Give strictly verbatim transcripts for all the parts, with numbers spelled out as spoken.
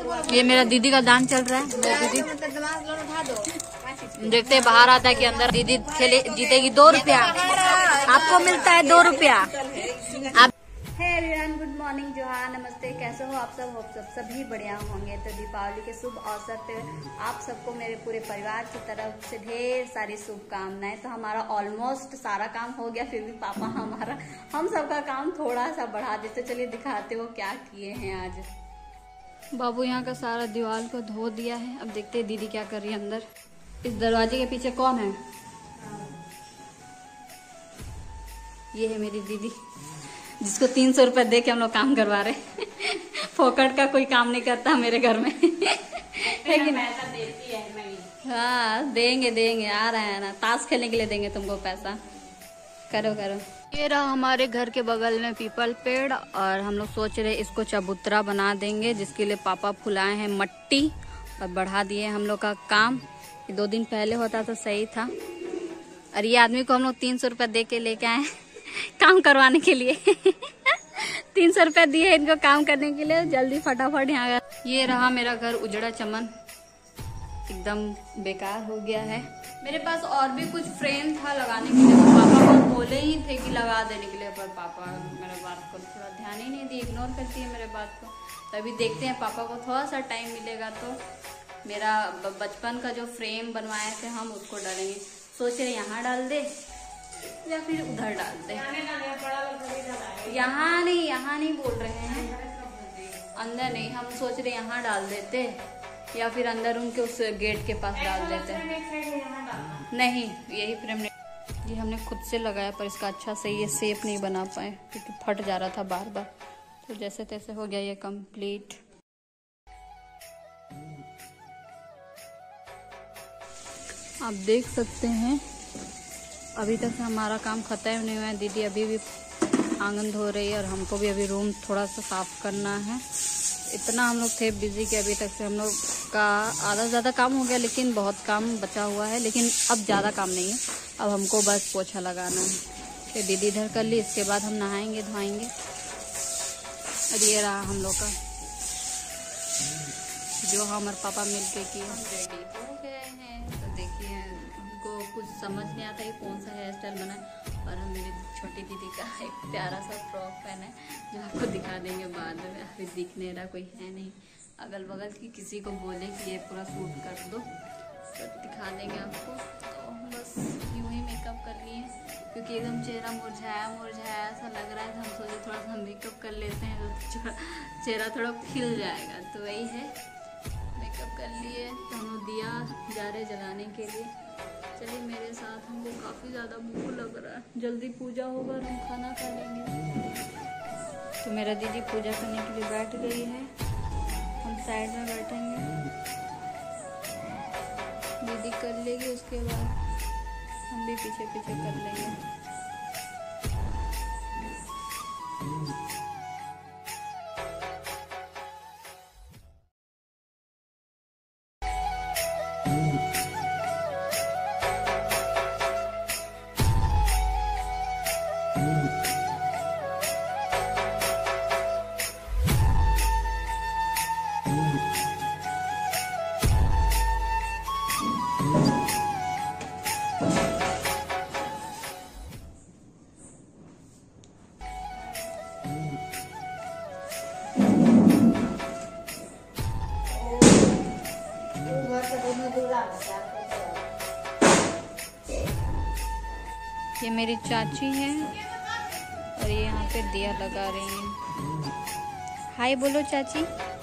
ये मेरा दीदी का दान चल रहा है। मेरा दीदी देखते हैं बाहर आता है कि अंदर। दीदी खेले जीतेगी दो रुपया, आपको मिलता है दो रुपया। आप एवरीवन गुड मॉर्निंग, जोहार, नमस्ते, कैसे हो आप सब? होप सब सभी बढ़िया होंगे। तो दीपावली के शुभ अवसर पे आप सबको मेरे पूरे परिवार की तरफ से ढेर सारी शुभकामनाएं। तो हमारा ऑलमोस्ट सारा काम हो गया, फिर भी पापा हमारा हम सबका काम थोड़ा सा बढ़ा देते। चलिए दिखाते हो क्या किए हैं आज। बाबू यहाँ का सारा दीवार को धो दिया है। अब देखते हैं दीदी क्या कर रही है अंदर। इस दरवाजे के पीछे कौन है? ये है मेरी दीदी, जिसको तीन सौ रुपये दे के हम लोग काम करवा रहे। फोकट का कोई काम नहीं करता मेरे घर में। लेकिन हाँ देंगे देंगे, आ रहे हैं ना, ताश खेलने के लिए देंगे तुमको पैसा। करो करो। ये रहा हमारे घर के बगल में पीपल पेड़, और हम लोग सोच रहे इसको चबूतरा बना देंगे, जिसके लिए पापा फुलाए हैं मट्टी और बढ़ा दिए हम लोग का काम। दो दिन पहले होता तो सही था। और ये आदमी को हम लोग तीन सौ रुपया दे के लेके आए काम करवाने के लिए। तीन सौ रुपया दिए इनको काम करने के लिए। जल्दी फटाफट यहाँ। ये रहा मेरा घर उजड़ा चमन, एकदम बेकार हो गया है। मेरे पास और भी कुछ फ्रेम था लगाने के लिए, तो पापा को बोले ही थे कि लगा देने के लिए, पर पापा मेरे बात को थोड़ा ध्यान ही नहीं दिए, इग्नोर करती है मेरे बात को। तभी देखते हैं पापा को थोड़ा सा टाइम मिलेगा तो मेरा बचपन का जो फ्रेम बनवाए थे हम उसको डालेंगे। सोच रहे यहाँ डाल दे या फिर उधर डाल दे। यहाँ नहीं, यहाँ नहीं बोल रहे हैं, अंदर नहीं। हम सोच रहे यहाँ डाल देते या फिर अंदर उनके उस गेट के पास डाल देते। नहीं, यही फ्रेम नहीं, ये हमने खुद से लगाया, पर इसका अच्छा से ये शेप नहीं बना पाए क्योंकि फट जा रहा था बार बार। तो जैसे तैसे हो गया ये कंप्लीट। आप देख सकते हैं अभी तक से हमारा काम खत्म नहीं हुआ है। दीदी अभी भी आंगन धो रही है और हमको भी अभी रूम थोड़ा सा साफ करना है। इतना हम लोग थे बिजी कि अभी तक से हम लोग का आधा से ज़्यादा काम हो गया, लेकिन बहुत काम बचा हुआ है। लेकिन अब ज़्यादा काम नहीं है, अब हमको बस पोछा लगाना है। फिर दीदी इधर कर ली, इसके बाद हम नहाएंगे धोएंगे। और ये रहा हम लोग का जो हमारे पापा मिलके किए। रेडी हो गए हैं। तो देखिए हमको कुछ समझ नहीं आता कि कौन सा हेयर स्टाइल बनाए, और हम मेरी छोटी दीदी का एक प्यारा सा फ्रॉक पहना है जो आपको दिखा देंगे बाद में। अभी दिख नहीं रहा, कोई है नहीं अगल बगल की, किसी को बोले कि ये पूरा सूट कर दो तो दिखा देंगे आपको। तो बस यूँ ही मेकअप कर लिए क्योंकि एकदम चेहरा मुरझाया मुरझाया सा लग रहा है। तो हम सोचे थोड़ा सा मेकअप कर लेते हैं तो चेहरा थोड़ा खिल जाएगा। तो वही है, मेकअप कर लिए। तो हम लोग दिया जा रहे जलाने के लिए। चलिए मेरे साथ, हमको काफ़ी ज़्यादा भूख लग रहा है। जल्दी पूजा होगा और हम खाना खा लेंगे। तो मेरा दीदी पूजा करने के लिए बैठ गई है, हम साइड में बैठेंगे। दीदी कर लेगी, उसके बाद हम भी पीछे पीछे कर लेंगे। ये मेरी चाची है और ये यहाँ पे दिया लगा रही हैं। हाय बोलो चाची।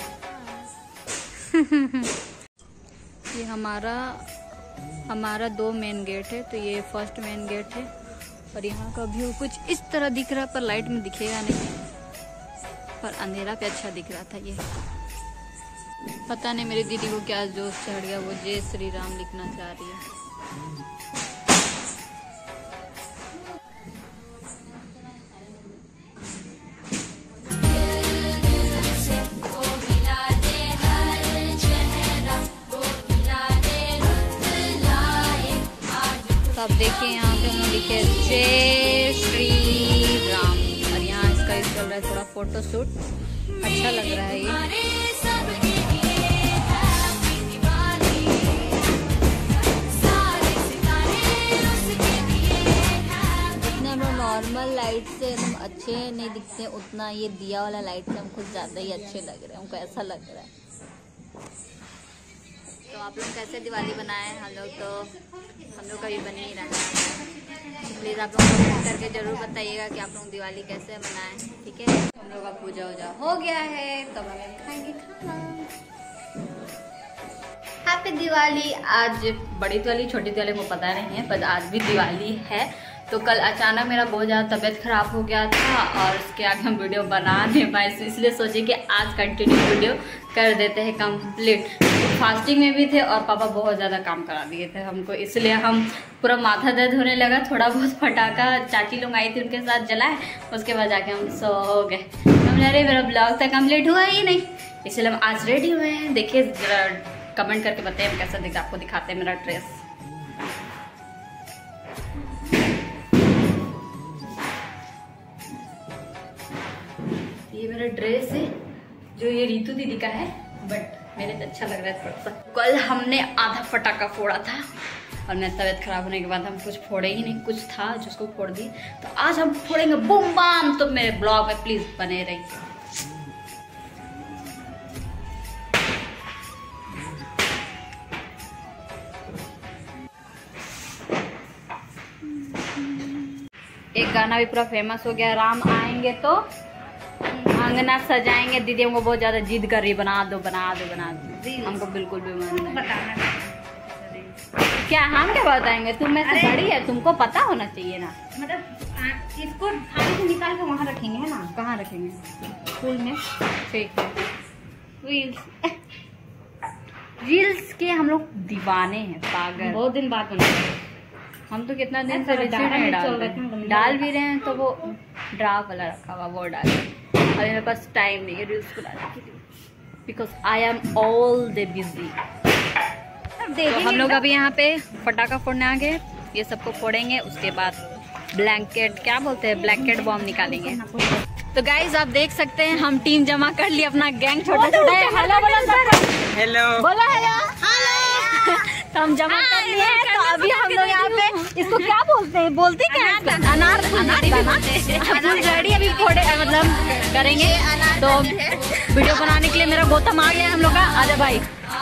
ये हमारा हमारा दो मेन गेट है, तो ये फर्स्ट मेन गेट है। और यहाँ का व्यू कुछ इस तरह दिख रहा है, पर लाइट में दिखेगा नहीं, पर अंधेरा पे अच्छा दिख रहा था। ये पता नहीं मेरी दीदी को क्या जोश चढ़ गया, वो जय श्री राम लिखना चाह रही है। तो आप देखिए यहाँ पे हम लिखे जय श्री राम, और यहाँ इसका चल रहा है थोड़ा फोटो शूट। अच्छा लग रहा है ये। लाइट से एकदम अच्छे नहीं दिखते उतना, ये दिया वाला लाइट से हमको ज़्यादा ही अच्छे लग रहे हैं, हमको ऐसा लग रहा है। तो आप लोग कैसे दिवाली बनाए? हम लोग तो हम लोग का भी बन ही रहा है। प्लीज़ आप लोग कमेंट करके ज़रूर बताइएगा कि आप लोग दिवाली कैसे बनाएं, ठीक है। हम लोग का पूजा वूजा हो गया है, तब हमें खाएंगे खाना। हैप्पी दिवाली। आज बड़ी दिवाली छोटी दिवाली को पता नहीं है, पर आज भी दिवाली है। तो कल अचानक मेरा बहुत ज़्यादा तबीयत ख़राब हो गया था और उसके आगे हम वीडियो बना नहीं पाए, इसलिए सोचे कि आज कंटिन्यू वीडियो कर देते हैं कंप्लीट। फास्टिंग में भी थे और पापा बहुत ज़्यादा काम करा दिए थे हमको, इसलिए हम पूरा माथा दर्द होने लगा। थोड़ा बहुत फटाका चाची लोग आई थी उनके साथ जलाए, उसके बाद जाके हम सो गए। हम अरे मेरा ब्लॉग तक कंप्लीट हुआ ही नहीं, इसलिए हम आज रेडी हुए हैं। देखिए जरा कमेंट करके बताइए कैसा दिखता, आपको दिखाते हैं मेरा ड्रेस। ये मेरा ड्रेस है जो ये रीतू दीदी का है, बट मेरे तो अच्छा लग रहा है थोड़ा सा। कल हमने आधा फटाका फोड़ा था और मेरी तबीयत खराब होने के बाद हम कुछ फोड़े ही नहीं, कुछ था जिसको फोड़ दी। तो आज हम फोड़ेंगे बूम बाम। तो मेरे ब्लॉग में प्लीज बने रहिए। एक गाना भी पूरा फेमस हो गया, राम आएंगे तो अंगना सजाएंगे। दीदी हमको बहुत ज्यादा जिद कर रही, बना दो बना दो बना दो। हमको बिल्कुल भी मन नहीं। क्या हम क्या बताएंगे? तुम में से बड़ी है, तुमको पता होना चाहिए ना। मतलब इसको थाली से निकाल के वहाँ रखेंगे है ना? कहाँ रखेंगे? फूल में। ठीक है। रील्स रील्स के हम लोग दीवाने हैं, पागल। बहुत दिन बाद बनाए हम तो, कितना दिन से डाल डाल भी रहे हैं। तो वो ड्राफ वाला रखा हुआ वो डाल, अभी मेरे पास टाइम नहीं है रील्स को डालने के लिए, because I am all day busy. तो हम लोग अभी यहाँ पे पटाखा फोड़ने आ गए, ये सबको फोड़ेंगे। उसके बाद ब्लैंकेट, क्या बोलते हैं, ब्लैंकेट बॉम्ब निकालेंगे। तो गाइज आप देख सकते हैं हम टीम जमा कर लिए, अपना गैंग छोटा छोटा है। हेलो बोलो सर, हेलो बोलो हेलो। तो हम जमा कर लिए हैं। तो अभी हम लोग यहाँ पे इसको क्या बोलते हैं, बोलते क्या है? अनार अनार रेडी अभी फोड़े मतलब करेंगे। तो वीडियो बनाने के लिए मेरा गौतम आ गया हम लोग का। आजा भाई।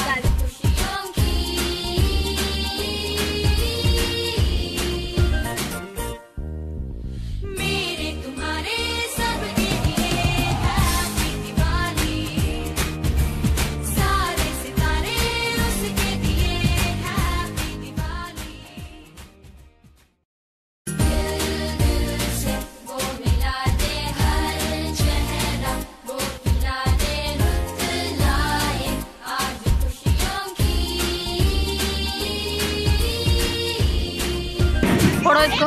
फोड़ो इसको।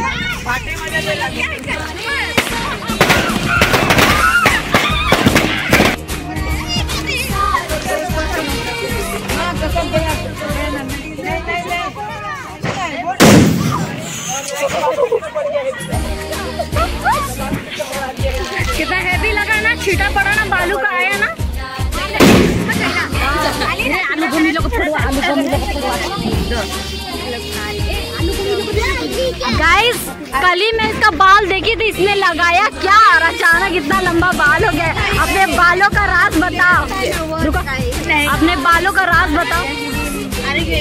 कितना हैवी लगा ना, छीटा पड़ा ना, बालू का आया ना। आलू गोमी लोग फोड़ो, आलू गोमी लोग फोड़ो। गाइस कल ही मैं इसका बाल देखी थी, इसने लगाया क्या और अचानक इतना लंबा बाल हो गया। अपने बालों का राज बताओ, रुको, अपने बालों का राज बताओ। अरे ये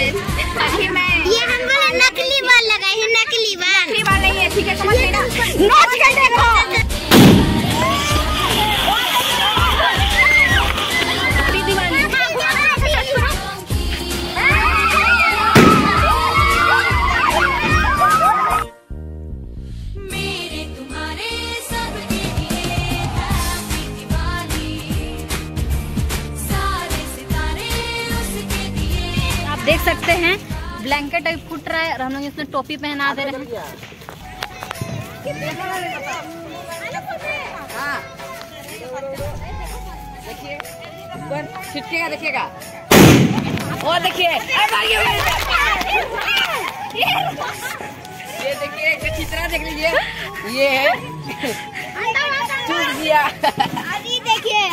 हमको नकली बाल लगाए हैं, नकली बाल। नकली बाल नहीं है, ठीक है समझ लेना। नाच के देखो। देख सकते हैं ब्लैंकेट अभी फुट रहा है और हम लोग इसमें टोपी पहना दे रहे हैं। देखिए छिटकेगा, देखिएगा और देखिए ये देखिए चित्रा देख लीजिए, ये है टूट गया। अभी देखिए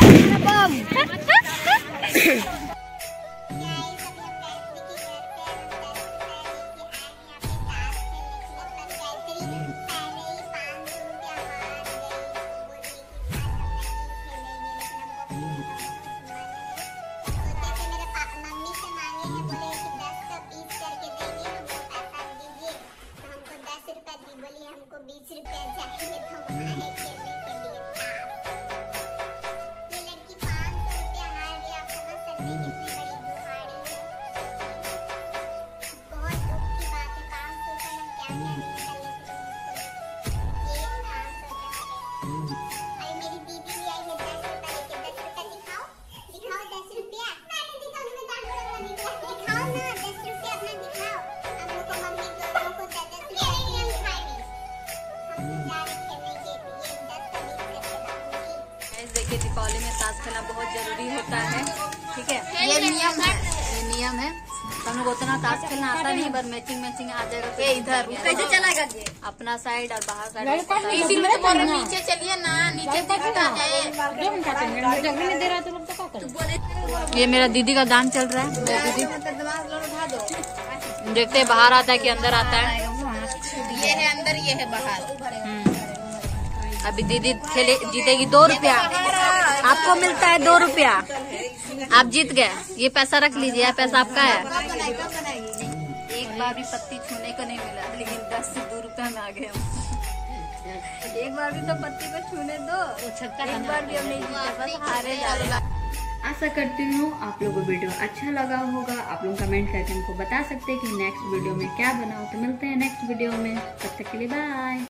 देखिए दीपावली में ताश खेलना बहुत जरूरी होता है, ठीक है, ये नियम है, ये नियम है। हम लोग उतना ताश खेलना आता नहीं, बस मैचिंग मैचिंग आ जाएगा तो इधर कैसे चलेगा अपना साइड और बाहर साइड। नीचे चलिए ना, नीचे ये मेरा दीदी का दान चल रहा है। दीदी देखते हैं बाहर आता है कि अंदर आता है। ये है अंदर, ये है बाहर। अभी दीदी खेले जीतेगी दो रुपया, आपको मिलता है दो रुपया, आप जीत गए। ये पैसा रख लीजिए, यह पैसा आपका है। एक बार भी पत्ती छूने को नहीं मिला, लेकिन दस से दो रुपया में आ गए हम। एक बार भी तो पत्ती पे छूने दो, एक बार भी हम नहीं जीते, बस हारे जा रहे। आशा करती हूँ आप लोगों को वीडियो अच्छा लगा होगा। आप लोग कमेंट करके हमको बता सकते हैं कि नेक्स्ट वीडियो में क्या बनाओ। तो मिलते हैं नेक्स्ट वीडियो में, तब तक के लिए बाय।